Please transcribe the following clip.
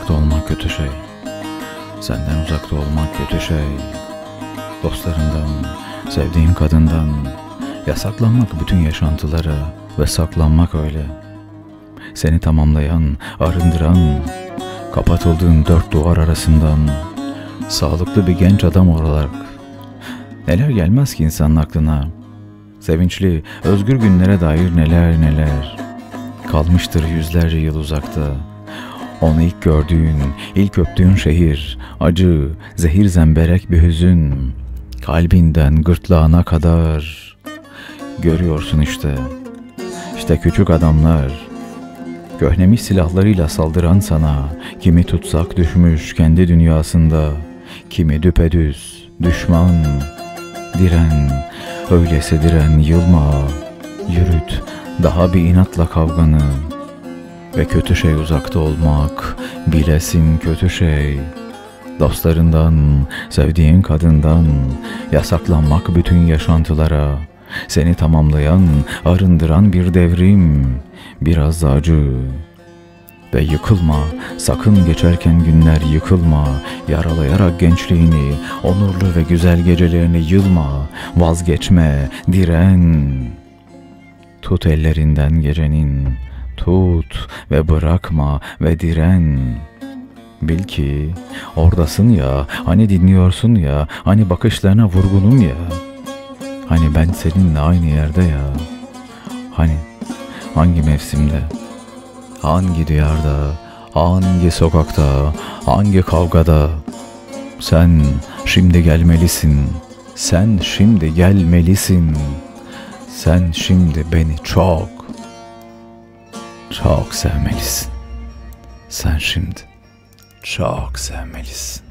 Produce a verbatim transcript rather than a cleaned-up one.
uzakta olmak kötü şey. Senden uzakta olmak kötü şey. Dostlarından, sevdiğin kadından yasaklanmak bütün yaşantılara ve saklanmak öyle. Seni tamamlayan, arındıran, kapatıldığın dört duvar arasından sağlıklı bir genç adam olarak neler gelmez ki insanın aklına. Sevinçli, özgür günlere dair neler neler kalmıştır yüzlerce yıl uzakta. Onu ilk gördüğün, ilk öptüğün şehir, acı, zehir zemberek bir hüzün, kalbinden gırtlağına kadar. Görüyorsun işte, işte küçük adamlar, göhnemiş silahlarıyla saldıran sana, kimi tutsak düşmüş kendi dünyasında, kimi düpedüz, düşman, diren, öyleyse diren, yılma, yürüt daha bir inatla kavganı. Ve kötü şey uzakta olmak, bilesin kötü şey. Dostlarından, sevdiğin kadından yasaklanmak bütün yaşantılara. Seni tamamlayan, arındıran bir devrim, biraz da acı. Ve yıkılma, sakın geçerken günler yıkılma, yaralayarak gençliğini, onurlu ve güzel gecelerini yılma, vazgeçme, diren. Tut ellerinden gecenin, tut ve bırakma ve diren. Bil ki oradasın ya, hani dinliyorsun ya, hani bakışlarına vurgunum ya. Hani ben seninle aynı yerde ya. Hani hangi mevsimde, hangi diyarda, hangi sokakta, hangi kavgada. Sen şimdi gelmelisin, sen şimdi gelmelisin. Sen şimdi beni çok, çok sevmelisin. Sen şimdi çok sevmelisin.